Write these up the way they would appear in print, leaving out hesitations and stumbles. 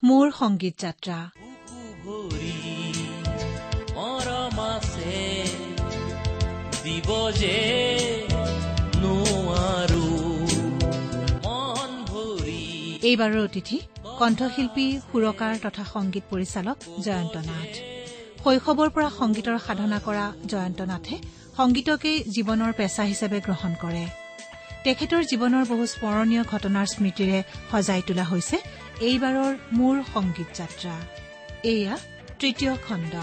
মোৰ সংগীত যাত্ৰা। এইবাৰৰ অতিথি কণ্ঠশিল্পী, সুৰকাৰ তথা সংগীত পৰিচালক জয়ন্ত নাথ। শৈশৱৰ পৰা সংগীতৰ সাধনা কৰা জয়ন্ত নাথে সংগীতকেই জীৱনৰ পেছা হিচাপে গ্ৰহণ কৰে। তেখেতৰ জীৱনৰ বহু স্মৰণীয় ঘটনাৰ স্মৃতিৰে সজাই তোলা হৈছে এইবাৰৰ মোৰ সংগীত যাত্ৰা। এয়া তৃতীয় খণ্ড।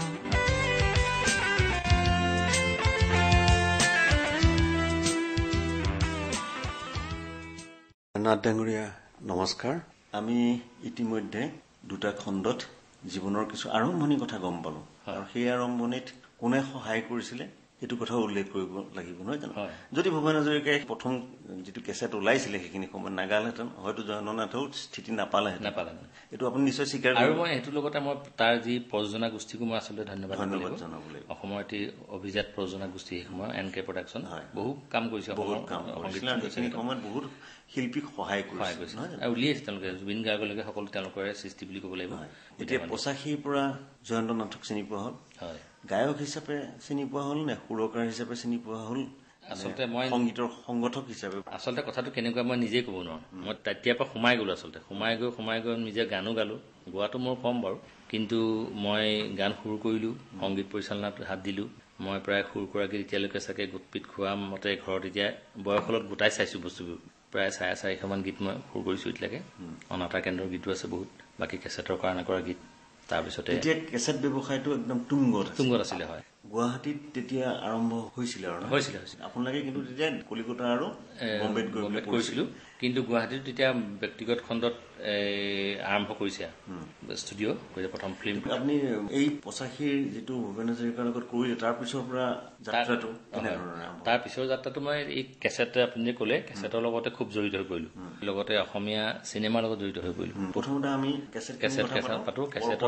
নাথ ডাঙৰীয়া নমস্কাৰ। আমি ইতিমধ্যে দুটা খণ্ডত জীৱনৰ কিছু আৰম্ভণিৰ কথা গম পালো, আৰু সেই আৰম্ভণিত কোনে সহায় কৰিছিলে সেইটো কথা উল্লেখ কৰিব লাগিব, নহয় জানো? যদি ভূপেন হাজৰিকাই প্ৰথম যিটো কেছেট ওলাইছিলে সেইখিনি সময়ত নাগালহেঁতেন, হয়তো জয়ন্ত নাথেও স্থিতি নাপালেহেঁতেন। এইটো আপুনি নিশ্চয় স্বীকাৰ কৰিব। আৰু মই সেইটোৰ লগতে মই তাৰ যি প্ৰযোজনা গোষ্ঠীকো মই আচলতে ধন্যবাদ জনাব লাগিব। অসমৰ এটি অভিজাত প্ৰযোজনা গোষ্ঠী সেই সময়ত NK প্ৰডাকশ্যন বহু কাম কৰিছে, বহুত কাম কৰিছিল। সেইখিনি সময়ত বহুত শিল্পীক সহায় কৰিছে আৰু উলিয়াইছে তেওঁলোকে। জুবিন গাৰ্গলৈকে সকলো তেওঁলোকৰে সৃষ্টি বুলি ক'ব লাগিব। এতিয়া 85ৰ পৰা জয়ন্ত নাথক চিনি পোৱা হ'ল, গায়ক হিচাপে চিনি পোৱা হ'ল নে সুৰকাৰ হিচাপে চিনি পোৱা হ'ল? আচলতে মই সংগীতৰ সংগঠক হিচাপে আচলতে কথাটো কেনেকুৱা মই নিজে ক'ব নোৱাৰো। মই তেতিয়াৰ পৰা সোমাই গ'লো, আচলতে সোমাই গৈ নিজে গানো গালো। গোৱাটো মোৰ কম বাৰু, কিন্তু মই গান সুৰ কৰিলো, সংগীত পৰিচালনাত হাত দিলো। মই প্ৰায় সুৰ কৰাকে এতিয়ালৈকে চাগে গোটপিত খোৱা মতে ঘৰত এতিয়া বয়সলত গোটাই চাইছো বস্তুবোৰ। প্ৰায় 450 মান গীত মই সুৰ কৰিছো এতিয়ালৈকে। অনাথা কেন্দ্ৰৰ গীতো আছে বহুত, বাকী কেছেটৰ কাৰণে কৰা গীত। তাৰপিছতে এতিয়া কেছেট ব্যৱসায়টো একদম তুংগত আছিলে। হয়, গুৱাহাটীত তেতিয়া আৰম্ভ হৈছিলে আৰু হৈছিলে আপোনালোকে কিন্তু তেতিয়া কলিকতা আৰু বম্বেত কৰিছিলো। কিন্তু গুৱাহাটীত তেতিয়া ব্যক্তিগত খণ্ডত আৰম্ভ কৰিছে ষ্টুডিঅ' প্ৰথম ফিল্ম। আপুনি এই 85ৰ যিটো ভূপেন হাজৰিকাৰ লগত কৰিলে, তাৰ পিছৰ পৰা যাত্ৰাটো তাৰ পিছৰ যাত্ৰাটো মই এই কেছেট আপুনি যে ক'লে, কেছেটৰ লগতে খুব জড়িত হৈ পৰিলো, লগতে অসমীয়া চিনেমাৰ লগত জড়িত হৈ পৰিলো। প্ৰথমতে আমি কেছেট পাতো।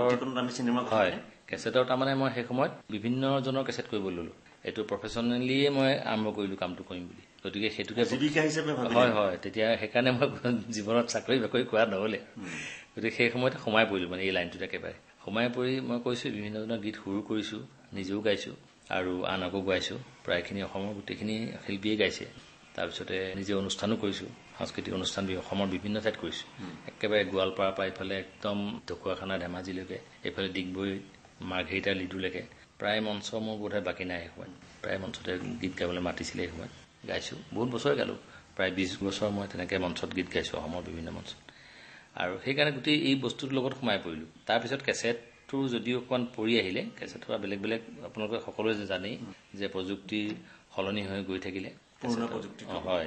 কেছেটৰ তাৰমানে মই সেই সময়ত বিভিন্ন জনৰ কেছেট কৰিব ললো। এইটো প্ৰফেচনেলিয়ে মই আৰম্ভ কৰিলো কামটো কৰিম বুলি, গতিকে সেইটোকে জীৱিকা হিচাপে হয়। তেতিয়া সেইকাৰণে মই জীৱনত চাকৰি বাকৰি কৰা নহ'লে, গতিকে সেই সময়তে সোমাই পৰিলো মানে এই লাইনটোত একেবাৰে সোমাই পৰি মই কৈছো বিভিন্ন জনৰ গীত সুৰ কৰিছো, নিজেও গাইছো আৰু আনকো গাইছো। প্ৰায়খিনি অসমৰ গোটেইখিনি শিল্পীয়ে গাইছে। তাৰপিছতে নিজে অনুষ্ঠানো কৰিছো, সাংস্কৃতিক অনুষ্ঠান অসমৰ বিভিন্ন ঠাইত কৰিছো। একেবাৰে গোৱালপাৰাৰ পৰা এইফালে একদম ঢকুৱাখানা ধেমাজিলৈকে, এইফালে ডিগবৈ মাৰ্ঘেৰিটা লিডুলৈকে প্ৰায় মঞ্চ মোৰ বোধহয় বাকী নাই। সময়ত প্ৰায় মঞ্চতে গীত গাবলৈ মাতিছিলে। এই সময়ত গাইছো, বহুত বছৰে গালো, প্ৰায় 20 বছৰ মই তেনেকৈ মঞ্চত গীত গাইছো অসমৰ বিভিন্ন মঞ্চত। আৰু সেইকাৰণে গোটেই এই বস্তুটোৰ লগত সোমাই পৰিলো। তাৰপিছত কেছেটটো যদিও অকণমান পৰি আহিলে, কেছেটৰ বেলেগ বেলেগ আপোনালোকে সকলোৱে জানেই যে প্ৰযুক্তি সলনি হৈ গৈ থাকিলে। হয়,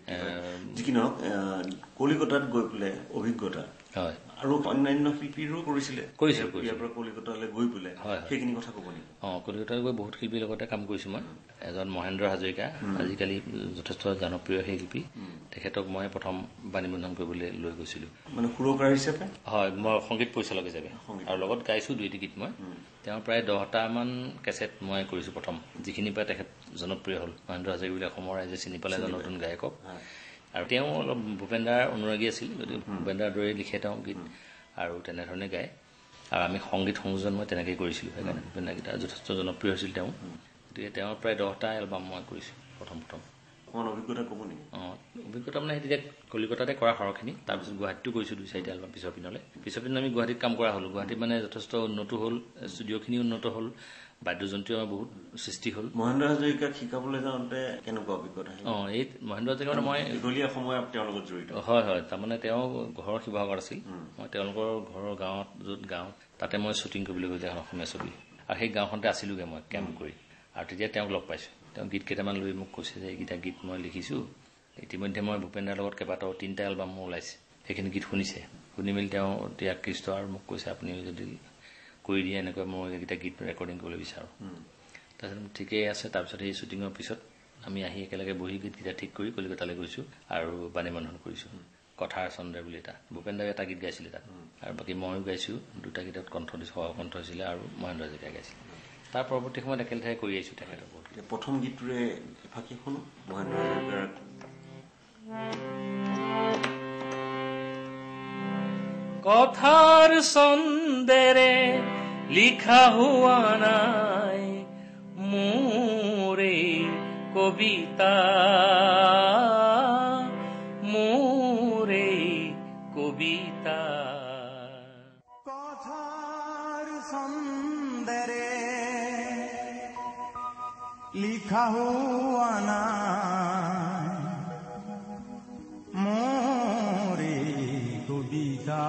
যি কি নহওক কলিকতাত গৈ পেলাই অভিজ্ঞতা হয়, আৰু অন্যান্য শিল্পীৰো কৰিছিলে ইয়াৰ পৰা কলিকতালৈ গৈ পেলাই সেইখিনি কথা ক'ব নেকি? কলিকতাত গৈ বহুত শিল্পীৰ লগতে কাম কৰিছো মই। এজন মহেন্দ্ৰ হাজৰিকা, আজিকালি যথেষ্ট জনপ্ৰিয় শিল্পী, তেখেতক মই প্ৰথম বাণীবন্ধন কৰিবলৈ লৈ গৈছিলো, মানে সুৰকাৰ হিচাপে। হয়, মই সংগীত পৰিচালক হিচাপে, আৰু লগত গাইছো 2টি গীত মই। তেওঁ প্ৰায় 10টামান কেছেট মই কৰিছো প্ৰথম, যিখিনিৰ পৰা তেখেত জনপ্ৰিয় হ'ল। মহেন্দ্ৰ হাজৰিকা বুলি অসমৰ ৰাইজে চিনি পালে এজন নতুন গায়কক। আৰু তেওঁ অলপ ভূপেনদাৰ অনুৰাগী আছিল, গতিকে ভূপেনদাৰ দৰে লিখে তেওঁ গীত আৰু তেনেধৰণে গায়। আৰু আমি সংগীত সংযোজন মই তেনেকেই কৰিছিলোঁ, সেইকাৰণে ভূপেনদাৰ গীত যথেষ্ট জনপ্ৰিয় হৈছিল তেওঁ। গতিকে তেওঁৰ প্ৰায় 10টা এলবাম মই কৰিছোঁ প্ৰথম। অভিজ্ঞতা ক'ব নেকি? অভিজ্ঞতা মানে তেতিয়া কলিকতাতে কৰা সৰহখিনি, তাৰপিছত গুৱাহাটীতো কৰিছোঁ 2-4টা এলবাম পিছৰ পিনলৈ আমি গুৱাহাটীত কাম কৰা হ'লোঁ। গুৱাহাটীত মানে যথেষ্ট উন্নত হ'ল, ষ্টুডিঅ'খিনি উন্নত হ'ল, বাদ্যযন্ত্ৰীয় আমাৰ বহুত সৃষ্টি হ'ল। মহেন্দ্ৰ হাজৰিকাক শিকাবলৈ যাওঁতে কেনেকুৱা অভিজ্ঞতা? এই মহেন্দ্ৰ হাজৰিকা মই দীঘলীয়া সময় তেওঁৰ লগত জড়িত। হয়, তাৰমানে তেওঁ ঘৰৰ শিৱসাগৰত আছিল। মই তেওঁলোকৰ ঘৰৰ গাঁৱত য'ত গাঁও, তাতে মই শ্বুটিং কৰিবলৈ গৈছিলোঁ এখন অসমীয়া ছবি, আৰু সেই গাঁওখনতে আছিলোগৈ মই কেম্প কৰি। আৰু তেতিয়া তেওঁক লগ পাইছোঁ। তেওঁ গীত কেইটামান লৈ মোক কৈছে যে এইকেইটা গীত মই লিখিছোঁ। ইতিমধ্যে মই ভূপেনদাৰ লগত কেইবাটাও 3টা এলবাম মোৰ ওলাইছে, সেইখিনি গীত শুনিছে। শুনি মেলি তেওঁ অতি আকৃষ্ট আৰু মোক কৈছে আপুনি যদি কৰি দিয়ে এনেকৈ মই এইকেইটা গীত ৰেকৰ্ডিং কৰিবলৈ বিচাৰোঁ। তাৰপিছত ঠিকেই আছে। তাৰপিছত সেই শ্বুটিঙৰ পিছত আমি আহি একেলগে বহি গীতকেইটা ঠিক কৰি কলিকতালৈ গৈছোঁ আৰু বাণীবন্ধন কৰিছোঁ। কথাৰ চন্দ্ৰ বুলি ভূপেনদাই এটা গীত গাইছিলে তাত, আৰু বাকী ময়ো গাইছোঁ। 2টা গীতত কণ্ঠ সহকণ্ঠ হৈছিলে আৰু মহেন্দ্ৰ হাজৰিকাই গাইছিলে। তাৰ পৰৱৰ্তী সময়ত একেলেঠাই কৰি আহিছোঁ তেখেতৰ ওপৰত। প্ৰথম গীতটোৰে এফাকি শুনো মহেন্দ্ৰ হাজৰিকাৰ। কথার ছন্দেৰে লিখা হোৱা নাই মোৰে কবিতা মোৰে কবিতা কথার ছন্দেৰে লিখা হোৱা নাই মোৰে কবিতা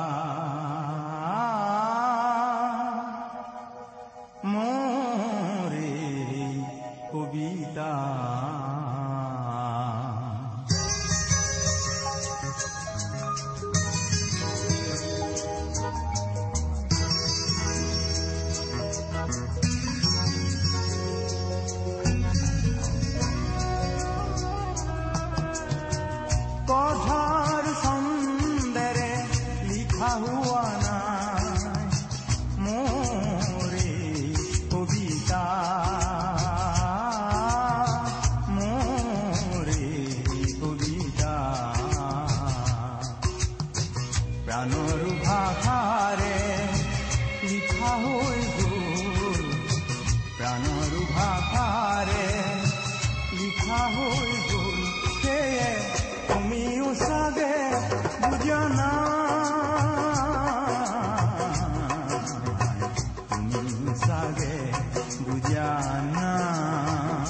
মোৰে কবিতা কথার ছন্দেৰে লিখা হোৱা নাই মোৰে কবিতা মোৰে কবিতা প্ৰাণৰ ভাষাৰে লিখা হৈ গ'ল প্ৰাণৰ ভাষাৰে লিখা হৈ গ'ল সেয়ে তুমিও চাগে বুজা নাই তুমিও চাগে বুজা নাই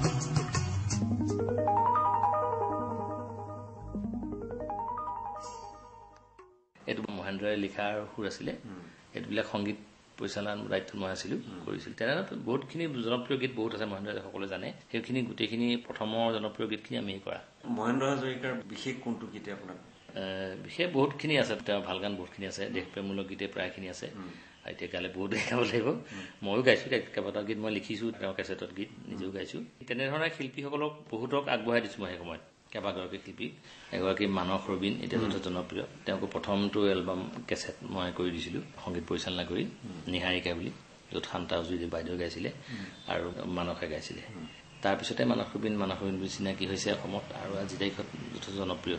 এইটো মহেন্দ্ৰই লিখাৰ সুৰ আছিলে এইবিলাক সংগীত পৰিচালনা দায়িত্বত মই আছিলো কৰিছিলো তেনেদৰে বহুতখিনি জনপ্ৰিয় গীত বহুত আছে মহেন্দ্ৰ সকলোৱে জানে সেইখিনি গোটেইখিনি প্ৰথমৰ জনপ্ৰিয় গীতখিনি আমি কৰা মহেন্দ্ৰ হাজৰিকাৰ বিশেষ কোনটো গীতে আপোনাৰ বিশেষ বহুতখিনি আছে তেওঁ ভাল গান বহুতখিনি আছে দেশপ্ৰেমমূলক গীতে প্ৰায়খিনি আছে এতিয়া গালে বহুত গাব লাগিব ময়ো গাইছো কেইবাটাও গীত মই লিখিছো তেওঁৰ কেছেটত গীত নিজেও গাইছো তেনেধৰণে শিল্পীসকলক বহুতক আগবঢ়াই দিছো মই সেই সময়ত কেইবাগৰাকী শিল্পী এগৰাকী মানস ৰবীন এতিয়া যথেষ্ট জনপ্ৰিয় তেওঁকো প্ৰথমটো এলবাম কেছেট মই কৰি দিছিলো সংগীত পৰিচালনা কৰি নিহাৰিকা বুলি য'ত শান্তা উজুৰি বাইদেউ গাইছিলে আৰু মানসে গাইছিলে তাৰপিছতে মানস ৰবীন বুলি চিনাকি হৈছে অসমত আৰু আজি তাৰিখত যথেষ্ট জনপ্ৰিয়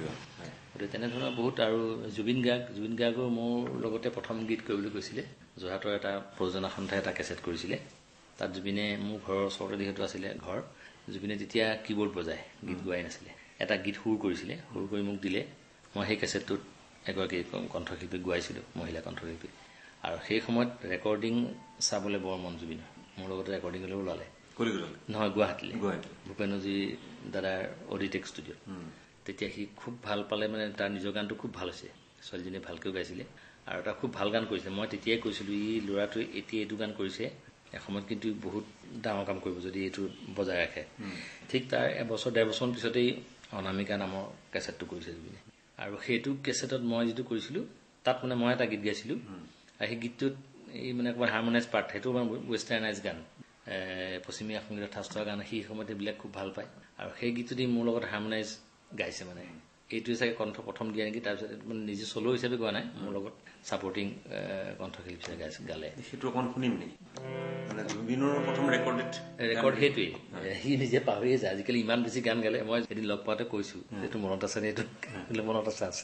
গতিকে তেনেধৰণৰ বহুত আৰু জুবিন গাৰ্গৰ মোৰ লগতে প্ৰথম গীত কৰিবলৈ কৈছিলে যোৰহাটৰ এটা প্ৰযোজনা সন্থাই এটা কেছেট কৰিছিলে তাত জুবিনে মোৰ ঘৰৰ ওচৰতে যিহেতু আছিলে ঘৰ জুবিনে তেতিয়া কীবৰ্ড বজায় গীত গোৱাই নাছিলে এটা গীত সুৰ কৰিছিলে সুৰ কৰি মোক দিলে মই সেই কেছেটটোত এগৰাকী কণ্ঠশিল্পীক গোৱাইছিলোঁ মহিলা কণ্ঠশিল্পী আৰু সেই সময়ত ৰেকৰ্ডিং চাবলৈ বৰ মন জুবিনৰ মোৰ লগতে ৰেকৰ্ডিঙলৈ ওলালে নহয় গুৱাহাটীলৈ ভূপেনজী দাদাৰ অডিটেক ষ্টুডিঅ'ত তেতিয়া সি খুব ভাল পালে মানে তাৰ নিজৰ গানটো খুব ভাল হৈছে ছোৱালীজনীয়ে ভালকৈও গাইছিলে আৰু এটা খুব ভাল গান কৰিছিলে মই তেতিয়াই কৈছিলোঁ ই ল'ৰাটোৱে এতিয়া এইটো গান কৰিছে এসময়ত কিন্তু বহুত ডাঙৰ কাম কৰিব যদি এইটো বজাই ৰাখে ঠিক তাৰ এবছৰ 1.5 বছৰ পিছতেই অনামিকা নামৰ কেছেটটো কৰিছে জুবিনে আৰু সেইটো কেছেটত মই যিটো কৰিছিলোঁ তাত মানে মই এটা গীত গাইছিলোঁ আৰু সেই গীতটোত এই মানে একবাৰ হাৰমনাইজ পাৰ্ট সেইটো মানে ৱেষ্টাৰ্ণাইজ গান পশ্চিমীয়া সংগীতৰ ঠাচৰ গান সেই সময়ত এইবিলাক খুব ভাল পায় আৰু সেই গীতটো দি মোৰ লগত হাৰমনাইজ গাইছে মানে এইটোৱে চাগে কণ্ঠ প্ৰথম দিয়া নেকি তাৰপিছত মানে নিজে চলো হিচাপে গোৱা নাই মোৰ লগত ছাপৰ্টিং কণ্ঠশিল্পী গালে সেইটো অকণ শুনিম নেকি মানে জুবিনৰ প্ৰথম ৰেকৰ্ড সেইটোৱেই সি নিজে পাহৰিয়ে যায় আজিকালি ইমান বেছি গান গালে মই এদিন লগ পাওঁতে কৈছো এইটো মনত আছে এইটো মনত আছে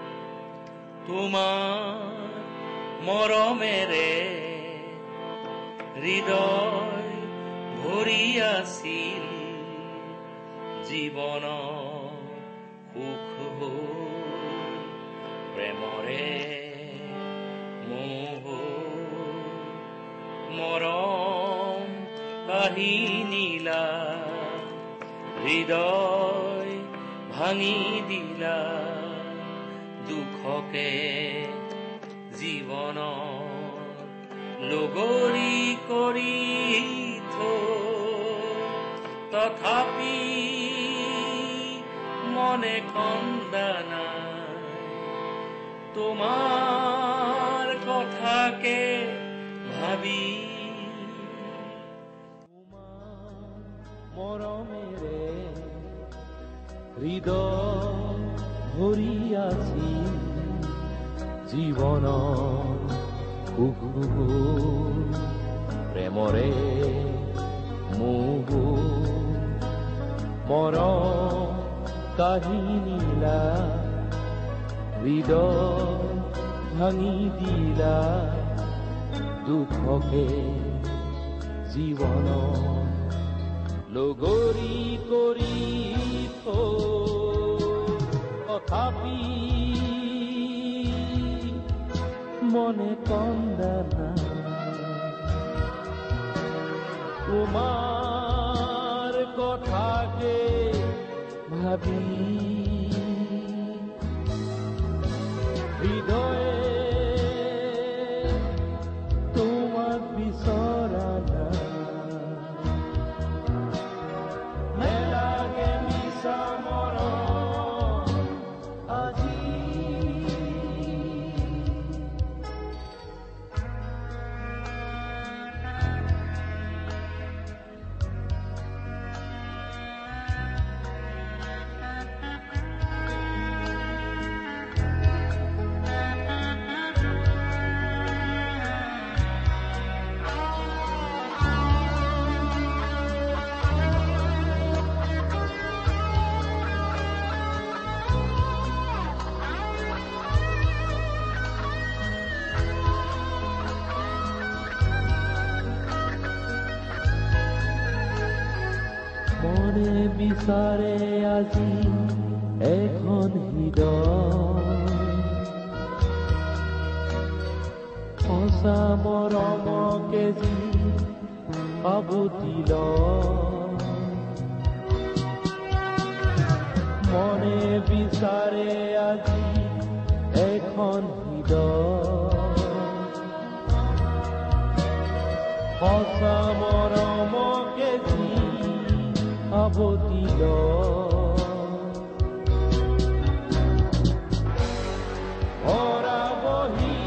তোমাৰ মৰমেৰে হৃদয় ভৰি আছিল জীৱন সুখ প্ৰেমৰে মোহ মৰম কাহিনীলা হৃদয় ভাঙি দিলা দুখকে জীৱন লগৰী কৰি তথাপি মনে কন্দা নাই তোমাৰ কথাকে ভাবি তোমাৰ মৰমেৰে হৃদয় ভৰি আছিল জীৱন সুখ প্ৰেমৰে মোহ মৰম কাহিনীলা হৃদয় ভাঙি দিলা দুখকে জীৱন লগৰী কৰি তথাপি মনে কন্দা না তোমাৰ কথাকে ভাবি হৃদয়ে তোমাক বিচৰা না নেলাগে মিছা মৰম আজি মনে বিচাৰে আজি এখন হৃদয় সঁচা মৰমকে যি আবুতি মনে বিচাৰে আজি এখন হৃদয় সঁচা মৰমকে যি আবতিল ভৰা বহি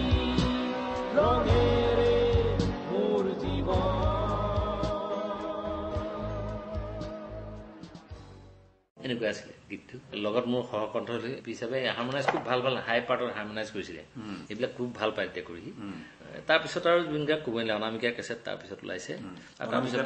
ৰঙেৰে মোৰ জীৱন। এনেকুৱা আছিলে গীতটো। লগত মোৰ সহকণ্ঠ হিচাপে হাৰমনাইজ খুব ভাল ভাল হাই পাৰ্টৰ হাৰমনাইজ কৰিছিলে। এইবিলাক খুব ভাল পায় তেতিয়া কৰি। তাৰপিছত আৰু যোনবিলাক ক'বই নালাগে অনামিকা কেছেট তাৰপিছত ওলাইছে। তাৰপিছত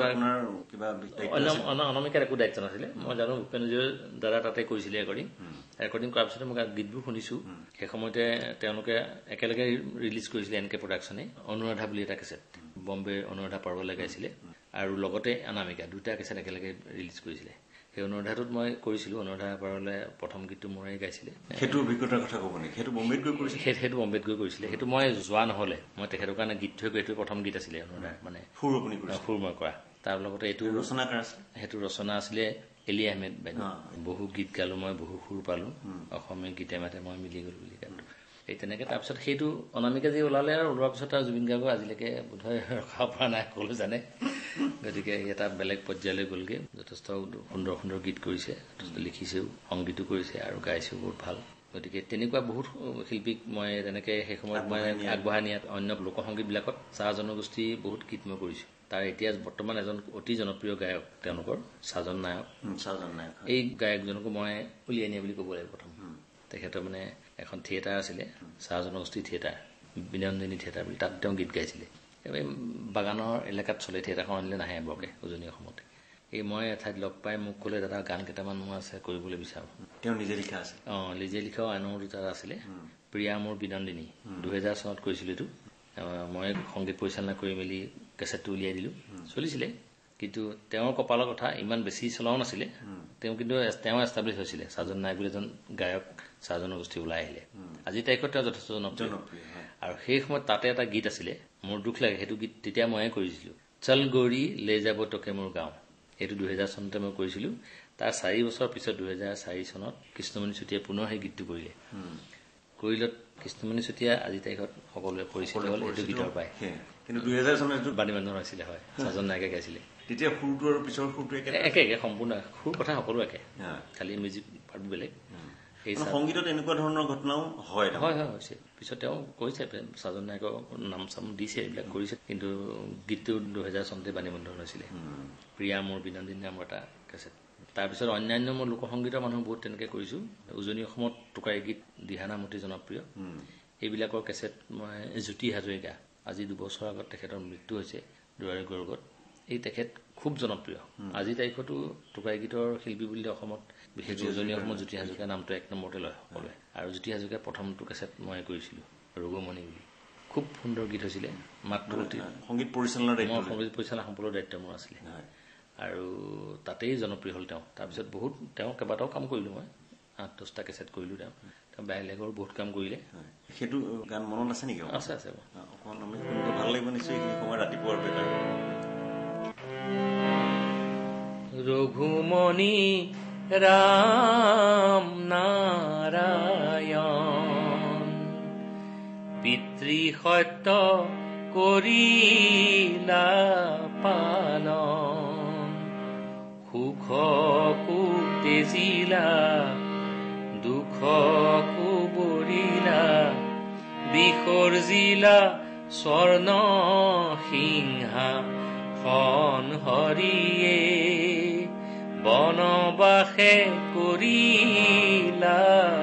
অনামিকাৰ একো দায়িত্ব নাছিলে। মই জানো ভূপেন্দ্ৰজীৰ দ্বাৰা তাতে কৰিছিলে ৰেকৰ্ডিং কৰাৰ পিছতে মই গীতবোৰ শুনিছো। সেই সময়তে তেওঁলোকে একেলগে ৰিলিজ কৰিছিলে এনকে প্ৰডাকশ্যনে অনুৰাধা বুলি এটা কেছেট বম্বেৰ অনুৰাধা পাৰ্বলে গাইছিলে আৰু লগতে অনামিকা দুটা কেছেট একেলগে ৰিলিজ কৰিছিলে। সেই অনুৰাধাটোত মই কৰিছিলো। অনুৰাধা পাৰ্বলে প্ৰথম গীতটো মোৰেই গাইছিলে। সেইটো অভিজ্ঞতাৰ কথা ক'ব নেকি? সেইটো বম্বেত গৈ কৰিছিলে? সেইটো বম্বেত গৈ কৰিছিলে। সেইটো মই যোৱা নহলে মই তেখেতৰ কাৰণে গীত থৈ এইটো প্ৰথম গীত আছিলে অনুৰাধা মানে সুৰ মই কৰা। তাৰ লগতে এইটো ৰচনাকাৰ আছিলে। সেইটো ৰচনা আছিলে এলি আহমেদ বাইদেউ। বহু গীত গালো মই, বহু সুৰ পালো, অসমীয়া গীতে মাতে মই মিলি গলো বুলি গালো। এই তেনেকে তাৰপিছত সেইটো অনামিকা যি ওলালে আৰু ওলোৱাৰ পিছত আৰু জুবিন গাৰ্গক আজিলৈকে বোধহয় ৰখাব পৰা নাই, সকলো জানে। গতিকে এটা বেলেগ পৰ্যায়লৈ গ'লগে। যথেষ্ট সুন্দৰ সুন্দৰ গীত কৰিছে, যথেষ্ট লিখিছেও, সংগীতো কৰিছে আৰু গাইছেও বহুত ভাল। গতিকে তেনেকুৱা বহুত শিল্পীক মই তেনেকে সেই সময়ত মই আগবঢ়াই নিয়াত অন্য লোকসংগীতবিলাকত চাহ জনগোষ্ঠী বহুত গীত মই কৰিছো। তাৰ এতিয়া বৰ্তমান এজন অতি জনপ্ৰিয় গায়ক তেওঁলোকৰ চাহজন নায়ক। এই গায়কজনকো মই উলিয়াই নিয়া বুলি ক'ব লাগিব প্ৰথম। তেখেতৰ মানে এখন থিয়েটাৰ আছিলে চাহ জনগোষ্ঠী থিয়েটাৰ, বিনন্দিনী থিয়েটাৰ বুলি, তাত তেওঁ গীত গাইছিলে। বাগানৰ এলেকাত চলে থিয়েটাৰখন আনিলে নাহে বৰকে উজনি অসমতে। এই মই এঠাইত লগ পাই মোক ক'লে দাদা গান কেইটামান মোৰ আছে কৰিবলৈ বিচাৰো। তেওঁ নিজে লিখা আছে? নিজে লিখাও আনৰ দুটা আছিলে। প্ৰিয়া মোৰ বিনন্দিনী 2000 চনত কৰিছিলো এইটো। মই সংগীত পৰিচালনা কৰি মেলি কেছেটটো উলিয়াই দিলো, চলিছিলে। কিন্তু তেওঁৰ কপালৰ কথা ইমান বেছি চলাও নাছিলে। কিন্তু তেওঁ এষ্টাব্লিছ হৈছিলে চাহজন নায়ক বুলি এজন গায়ক চাহ জনগোষ্ঠী ওলাই আহিলে। আজিৰ তাৰিখত তেওঁ যথেষ্ট জনপ্ৰিয়। আৰু সেই সময়ত তাতে এটা গীত আছিলে, মোৰ দুখ লাগে সেইটো গীত তেতিয়া ময়ে কৰিছিলো। চল গৌৰী লৈ যাব তোকে মোৰ গাঁও। এইটো 2000 চনতে মই কৰিছিলো। তাৰ 4 বছৰ পিছত 2004 চনত কৃষ্ণমণি চুতীয়াই পুনৰ সেই গীতটো কৰিলে। কৰিলত কৃষ্ণমণি চুতীয়া আজিৰ তাৰিখত সকলোৱে পৰিচিত হ'ল এইটো গীতৰ পাই। কিন্তু 2000 চনত বাণীবন্ধন হৈছিলে, হয়, চাহজন নায়কে গাইছিলে। তেতিয়া সুৰটো আৰু পিছৰ সুৰটো একে সম্পূৰ্ণ সুৰ কথা সকলো একে, খালি মিউজিক পাৰ্ট বেলেগ। সংগীতত এনেকুৱা ধৰণৰ ঘটনাও হয় হৈছে। পিছত তেওঁ কৈছে চাহজন নায়কৰ নাম চাম দিছে, এইবিলাক কৰিছে। কিন্তু গীতটো 2000 চনতে বাণীবন্ধন হৈছিলে। প্ৰিয়া মোৰ বিনন্দিনী নামৰ এটা কেছেট। তাৰপিছত অন্যান্য মই লোকসংগীতৰ মানুহ বহুত তেনেকে কৰিছো। উজনি অসমত টোকাৰী গীত দিহানাম অতি জনপ্ৰিয়। এইবিলাকৰ কেছেট মই জ্যোতি হাজৰিকা, আজি 2 বছৰ আগত তেখেতৰ মৃত্যু হৈছে দুৱাৰী গৰ্গত। এই তেখেত খুব জনপ্ৰিয়। আজিৰ তাৰিখতো টোকাৰী গীতৰ শিল্পী বুলিলে অসমত বিশেষকৈ উজনি অসমত জ্যোতি হাজৰিকাৰ নামটো 1 নম্বৰতে লয় সকলোৱে। আৰু জ্যোতি হাজৰিকাৰ প্ৰথমটো কেছেট মই কৰিছিলো ৰঘুমণি বুলি খুব সুন্দৰ গীত হৈছিলে মাত্ৰ সংগীত পৰিচালনাৰ দায়িত্ব সংগীত পৰিচালনা সম্পূৰ্ণ দায়িত্ব মোৰ আছিলে আৰু তাতেই জনপ্ৰিয় হ'ল তেওঁ তাৰপিছত বহুত তেওঁ কেইবাটাও কাম কৰিলোঁ মই 8-10টা কেছেট কৰিলোঁ তেওঁ বেলেগৰ বহুত কাম কৰিলে সেইটো গান মনত আছে নেকি আছে অকণমান আমি শুনিব ভাল লাগিব নিশ্চয় এইখিনি সময় ৰাতিপুৱাৰ বেলা ৰঘুমণি ৰাম নাৰায়ণ পিতৃ সত্য কৰিলা পালন সুখকো তেজিলা দুখকো বৰিলা বিসৰ্জিলা স্বৰ্ণ সিংহাসন হৰিয়ে বনবাসে কৰিলা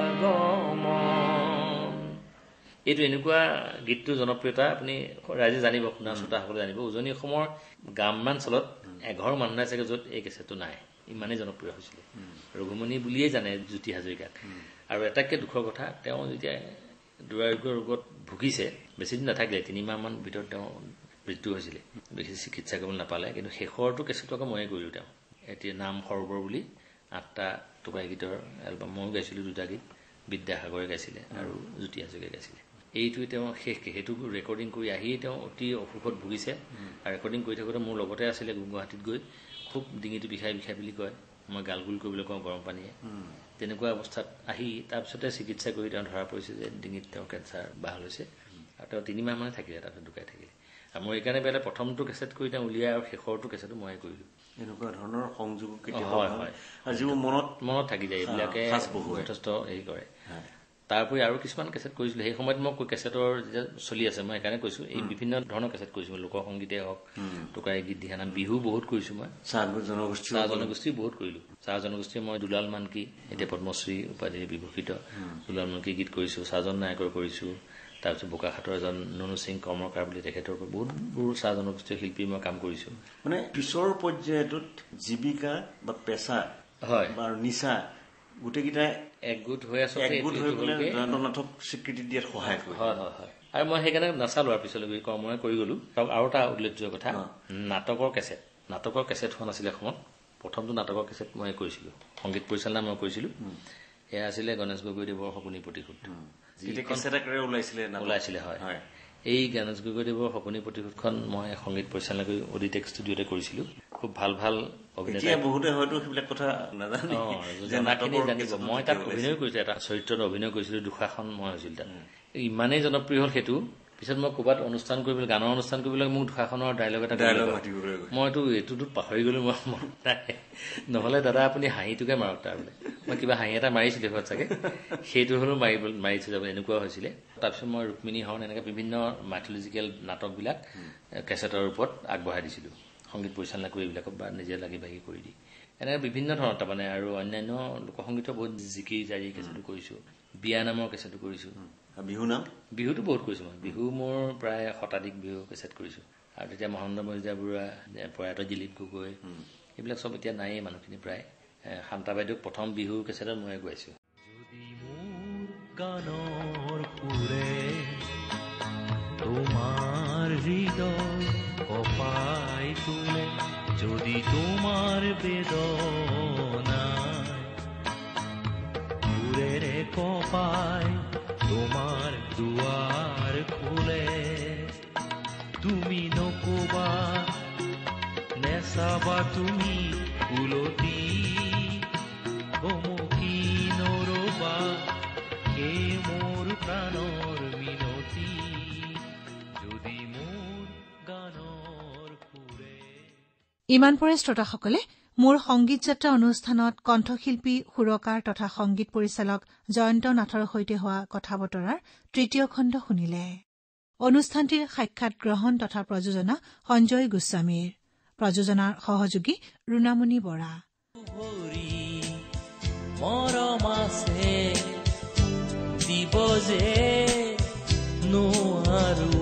গমন এইটো এনেকুৱা গীতটো জনপ্ৰিয়তা আপুনি ৰাইজে জানিব শুনা শ্ৰোতাসকলে জানিব উজনি অসমৰ গ্ৰামাঞ্চলত এঘৰ মানুহ নাই চাগে য'ত এই কেছেটটো নাই ইমানেই জনপ্ৰিয় হৈছিলে ৰঘুমণি বুলিয়েই জানে জ্যোতি হাজৰিকাক আৰু এটাতকৈ দুখৰ কথা তেওঁ যেতিয়া দুৰাৰোগ্য ৰোগত ভুগিছে বেছি দিন নাথাকিলে 3 মাহমান ভিতৰত তেওঁ মৃত্যু হৈছিলে বেছি চিকিৎসা কৰিব নাপালে কিন্তু শেষৰটো কেছেটটো আকৌ ময়ে কৰিলোঁ তেওঁ এতিয়া নাম সৰোবৰ বুলি 8টা টুকুৰা গীতৰ এলবাম ময়ো গাইছিলোঁ 2টা গীত বিদ্যাসাগৰে গাইছিলে আৰু জ্যোতি হাজৰিকাই গাইছিলে এইটোৱে তেওঁ শেষকৈ সেইটো ৰেকৰ্ডিং কৰি আহি তেওঁ অতি অসুখত ভুগিছে আৰু ৰেকৰ্ডিং কৰি থাকোঁতে মোৰ লগতে আছিলে গুৱাহাটীত গৈ খুব ডিঙিটো বিষাই বুলি কয় মই গালগুল কৰিবলৈ কওঁ গৰম পানীয়ে তেনেকুৱা অৱস্থাত আহি তাৰপিছতে চিকিৎসা কৰি তেওঁ ধৰা পৰিছে যে ডিঙিত তেওঁ কেঞ্চাৰ বাহ লৈছে আৰু তেওঁ 3 মাহমানে থাকিলে তাৰপিছত ঢুকাই থাকিলে আৰু মই এইকাৰণে বেলেগ প্ৰথমটো কেছেট কৰি তেওঁ উলিয়াই আৰু শেষৰটো কেছেটো ময়ে কৰিলোঁ এনেকুৱা ধৰণৰ সংযোগ কেতিয়াবা হয় আৰু যিবোৰ মনত থাকি যায় এইবিলাকে যথেষ্ট হেৰি কৰে তাৰোপৰি আৰু কিছুমান কেছেট কৰিছিলোঁ সেই সময়ত মই কেছেটৰ যেতিয়া চলি আছে মই সেইকাৰণে কৈছোঁ এই বিভিন্ন ধৰণৰ কেছেট কৰিছোঁ লোকসংগীতে হওক টোকাৰী গীত দিহানাম বিহু বহুত কৰিছোঁ মই চাহ জনগোষ্ঠী বহুত কৰিলোঁ চাহ জনগোষ্ঠীয়ে মই দুলাল মানকী এতিয়া পদ্মশ্ৰী উপাধি বিভূষিত দুলাল মানকী গীত কৰিছোঁ চাহজন নায়কৰ কৰিছোঁ তাৰপিছত বোকাখাটৰ এজন নুনু সিং কৰ্মকাৰ বুলি তেখেতৰ বহুতবোৰ চাহ জনগোষ্ঠীয় শিল্পী মই কাম কৰিছোঁ মানে পিছৰ পৰ্যায়টোত জীৱিকা বা পেচা হয় আৰু নিচা গোটেইকেইটাই একগোট হৈ আছো জয়ন্ত নাথক স্বীকৃতি দিয়াত সহায় কৰে হয় আৰু মই সেইকাৰণে নাচালো আৰু পিছলৈ কৰ্মই কৰি গলো আৰু এটা উল্লেখযোগ্য কথা নাটকৰ কেছেটখন আছিলে এসময়ত প্ৰথমটো নাটকৰ কেছেট মই কৰিছিলোঁ সংগীত পৰিচালনা মই কৰিছিলোঁ এয়া আছিলে গণেশ গগৈদেৱৰ সপোনী প্ৰতিশোধ ওলাইছিলে হয় এই গণেশ গগৈদেৱৰ সপোনী প্ৰতিশোধখন মই সংগীত পৰিচালনা কৰি অডিটেক ষ্টুডিঅ'তে কৰিছিলোঁ খুব ভাল অভিনেতা বহুতে হয়তো সেইবিলাক কথা নাজানে জানিব মই তাত অভিনয় কৰিছিলোঁ এটা চৰিত্ৰত অভিনয় কৰিছিলোঁ দুষাখন মই হৈছিল তাত ইমানেই জনপ্ৰিয় হ'ল সেইটো পিছত মই ক'ৰবাত অনুষ্ঠান কৰিবলৈ গানৰ অনুষ্ঠান কৰিবলৈ মোক দুষাখনৰ ডাইলগ এটা মইতো এইটোতো পাহৰি গ'লো মই মনত নাই নহ'লে দাদা আপুনি হাঁহিটোকে মাৰক তাৰ বোলে মই কিবা হাঁহি এটা মাৰিছিলোঁ ঘৰত চাগে সেইটো হ'লেও মাৰি থৈ যাব এনেকুৱা হৈছিলে তাৰপিছত মই ৰুক্মিণী হৰণ এনেকৈ বিভিন্ন মাইথলজিকেল নাটকবিলাক কেছেটৰ ওপৰত আগবঢ়াই দিছিলোঁ সংগীত পৰিচালনা কৰি এইবিলাকক বা নিজে লাগি ভাগি কৰি দি এনেকৈ বিভিন্ন ধৰণৰ তাৰমানে আৰু অন্যান্য লোকসংগীতৰ বহুত জিকি জাৰি কেছেটো কৰিছোঁ বিয়া নামৰ কেছেটো কৰিছোঁ বিহুটো বহুত কৰিছোঁ মই বিহু মোৰ প্ৰায় শতাধিক বিহু কেছেট কৰিছোঁ আৰু তেতিয়া মহেন্দ্ৰ মজিদা বৰুৱা প্ৰয়াত দিলীপ গগৈ এইবিলাক চব এতিয়া নায়েই মানুহখিনি প্ৰায় শান্তা বাইদেউক প্ৰথম বিহু কেছেটত মই গাইছোঁ যদি মোৰ গানৰ সুৰে তোমাৰ হৃদয় কপাই তোলে যদি তোমাৰ বেদনাই সুৰেৰে কপাই তোমাৰ দুৱাৰ খোলে তুমি নকবা নেচাবা তুমি উলটি গমকি নৰবা এই মোৰ প্ৰাণৰ মিনতি যদি মোৰ গানৰ সুৰে ইমান পৰে শ্ৰোতাসকলে মোৰ সংগীত যাত্ৰা অনুষ্ঠানত কণ্ঠশিল্পী সুৰকাৰ তথা সংগীত পৰিচালক জয়ন্ত নাথৰ সৈতে হোৱা কথা বতৰাৰ 3য় খণ্ড শুনিলে অনুষ্ঠানটিৰ সাক্ষাৎ গ্ৰহণ তথা প্ৰযোজনা সঞ্জয় গোস্বামীৰ প্ৰযোজনাৰ সহযোগী ৰুণামণি বৰা মৰম আছে দিব যে নোৱাৰো